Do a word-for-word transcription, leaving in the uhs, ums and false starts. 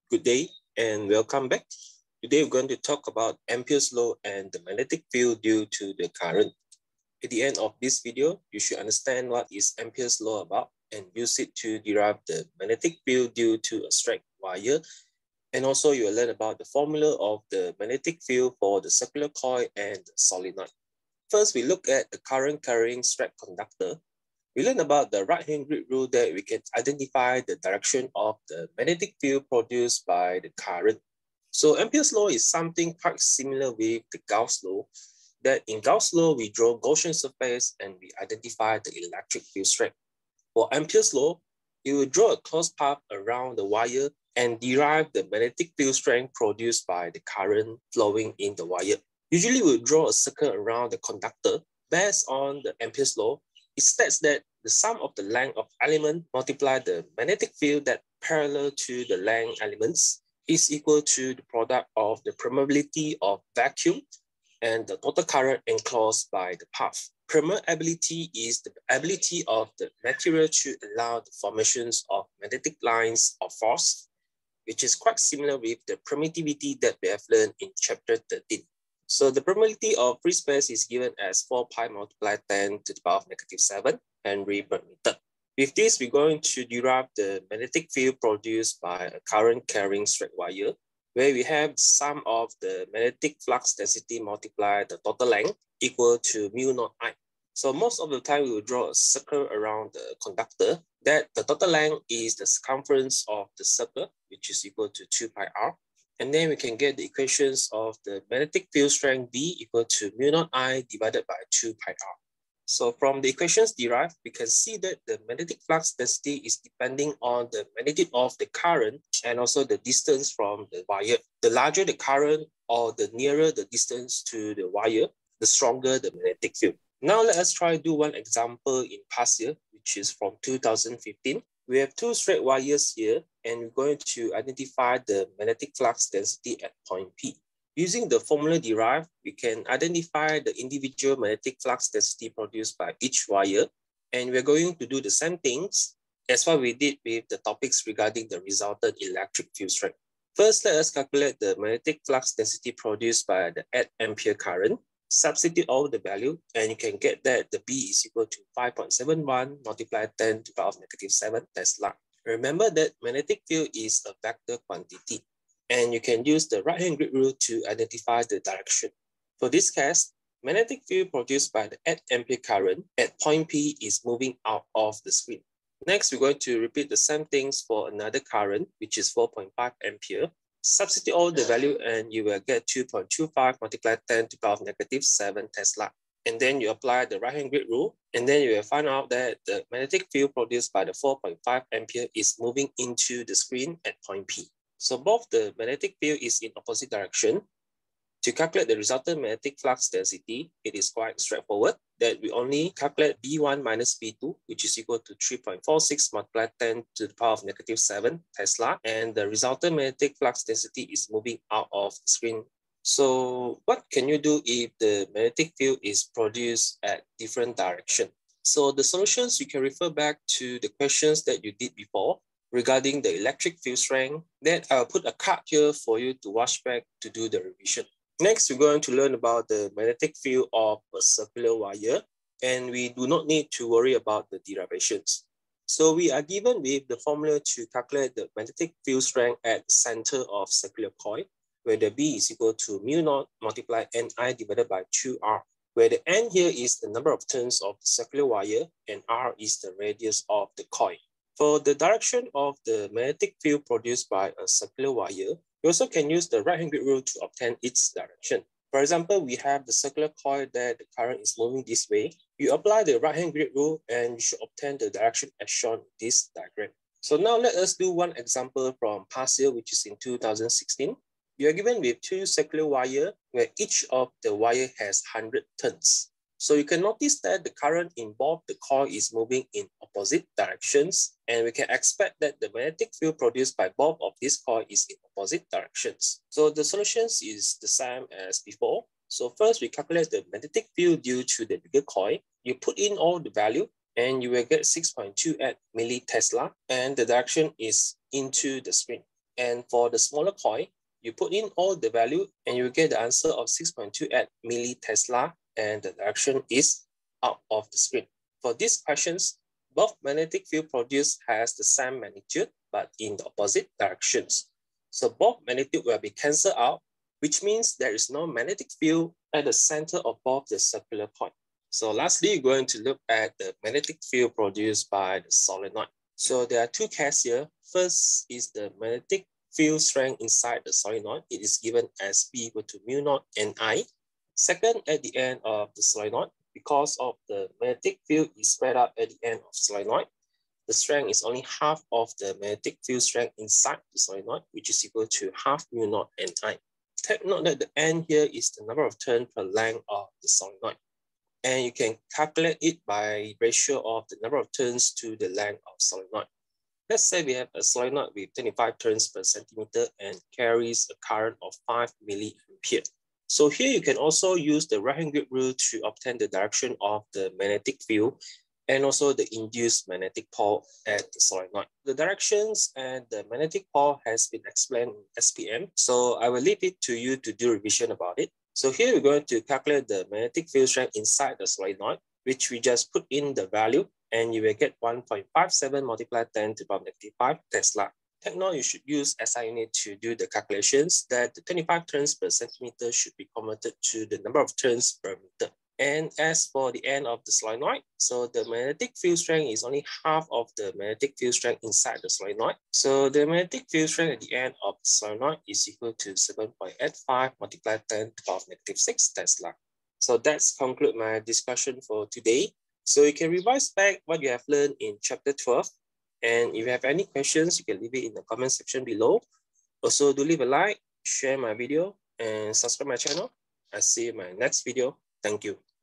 Good day and welcome back. Today we're going to talk about Ampere's law and the magnetic field due to the current. At the end of this video, you should understand what is Ampere's law about and use it to derive the magnetic field due to a straight wire. And also you will learn about the formula of the magnetic field for the circular coil and the solenoid. First, we look at the current carrying straight conductor. We learn about the right-hand grid rule that we can identify the direction of the magnetic field produced by the current. So Ampere's law is something quite similar with the Gauss law, that in Gauss law, we draw Gaussian surface and we identify the electric field strength. For Ampere's law, you will draw a closed path around the wire and derive the magnetic field strength produced by the current flowing in the wire. Usually we'll draw a circle around the conductor. Based on the Ampere's law, it states that the sum of the length of element multiply the magnetic field that parallel to the length elements is equal to the product of the permeability of vacuum and the total current enclosed by the path. Permeability is the ability of the material to allow the formations of magnetic lines of force, which is quite similar with the permittivity that we have learned in chapter thirteen. So the permeability of free space is given as four pi multiplied ten to the power of negative seven Henry per meter. With this, we're going to derive the magnetic field produced by a current carrying straight wire, where we have the sum of the magnetic flux density multiplied the total length equal to mu naught I. So most of the time, we will draw a circle around the conductor, that the total length is the circumference of the circle, which is equal to two pi r. And then we can get the equations of the magnetic field strength V equal to mu naught I divided by two pi r. So from the equations derived, we can see that the magnetic flux density is depending on the magnitude of the current and also the distance from the wire. The larger the current or the nearer the distance to the wire, the stronger the magnetic field. Now let us try to do one example in past year, which is from two thousand fifteen. We have two straight wires here, and we're going to identify the magnetic flux density at point P. Using the formula derived, we can identify the individual magnetic flux density produced by each wire, and we're going to do the same things as what we did with the topics regarding the resultant electric field strength. First, let us calculate the magnetic flux density produced by the eight ampere current. Substitute all the value, and you can get that the B is equal to five point seven one multiplied ten to the power of negative seven Tesla. Remember that magnetic field is a vector quantity, and you can use the right-hand grid rule to identify the direction. For this case, magnetic field produced by the eight ampere current at point P is moving out of the screen. Next, we're going to repeat the same things for another current, which is four point five ampere. Substitute all the value and you will get two point two five multiplied ten to the power of negative seven Tesla. And then you apply the right-hand grid rule, and then you will find out that the magnetic field produced by the four point five ampere is moving into the screen at point P. So both the magnetic field is in opposite direction. To calculate the resultant magnetic flux density, it is quite straightforward that we only calculate B one minus B two, which is equal to three point four six multiplied ten to the power of negative seven Tesla, and the resultant magnetic flux density is moving out of the screen. So what can you do if the magnetic field is produced at different direction? So the solutions, you can refer back to the questions that you did before regarding the electric field strength. Then I'll put a card here for you to watch back to do the revision. Next, we're going to learn about the magnetic field of a circular wire, and we do not need to worry about the derivations. So we are given with the formula to calculate the magnetic field strength at the center of circular coil, where the B is equal to mu naught multiplied Ni divided by two R, where the N here is the number of turns of the circular wire and R is the radius of the coil. For the direction of the magnetic field produced by a circular wire, you also can use the right-hand grid rule to obtain its direction. For example, we have the circular coil that the current is moving this way. You apply the right-hand grid rule and you should obtain the direction as shown in this diagram. So now let us do one example from past year, which is in two thousand sixteen. You are given with two circular wire where each of the wire has one hundred turns. So you can notice that the current involved the coil is moving in opposite directions, and we can expect that the magnetic field produced by both of these coils is in opposite directions. So the solutions is the same as before. So first we calculate the magnetic field due to the bigger coil. You put in all the value and you will get six point two eight millitesla, and the direction is into the screen. And for the smaller coil, you put in all the value and you get the answer of six point two eight millitesla, and the direction is out of the screen. For these questions, both magnetic field produced has the same magnitude but in the opposite directions. So both magnitude will be cancelled out, which means there is no magnetic field at the center of both the circular coil. So lastly, we're going to look at the magnetic field produced by the solenoid. So there are two cases here. First is the magnetic field strength inside the solenoid. It is given as B equal to mu naught N I. Second, at the end of the solenoid, because of the magnetic field is spread out at the end of solenoid, the strength is only half of the magnetic field strength inside the solenoid, which is equal to half mu naught Ni. Take note that the N here is the number of turns per length of the solenoid. And you can calculate it by ratio of the number of turns to the length of solenoid. Let's say we have a solenoid with twenty-five turns per centimeter and carries a current of five milliampere. So here you can also use the right-hand grip rule to obtain the direction of the magnetic field and also the induced magnetic pole at the solenoid. The directions and the magnetic pole has been explained in S T P M, so I will leave it to you to do revision about it. So here we're going to calculate the magnetic field strength inside the solenoid, which we just put in the value, and you will get one point five seven multiplied ten to the power negative five Tesla. Take note, you should use S I unit to do the calculations that the twenty-five turns per centimeter should be converted to the number of turns per meter. And as for the end of the solenoid, so the magnetic field strength is only half of the magnetic field strength inside the solenoid. So the magnetic field strength at the end of the solenoid is equal to seven point eight five multiplied ten to the power negative six Tesla. So that's conclude my discussion for today. So you can revise back what you have learned in chapter twelve. And if you have any questions, you can leave it in the comment section below. Also, do leave a like, share my video, and subscribe my channel. I'll see you in my next video. Thank you.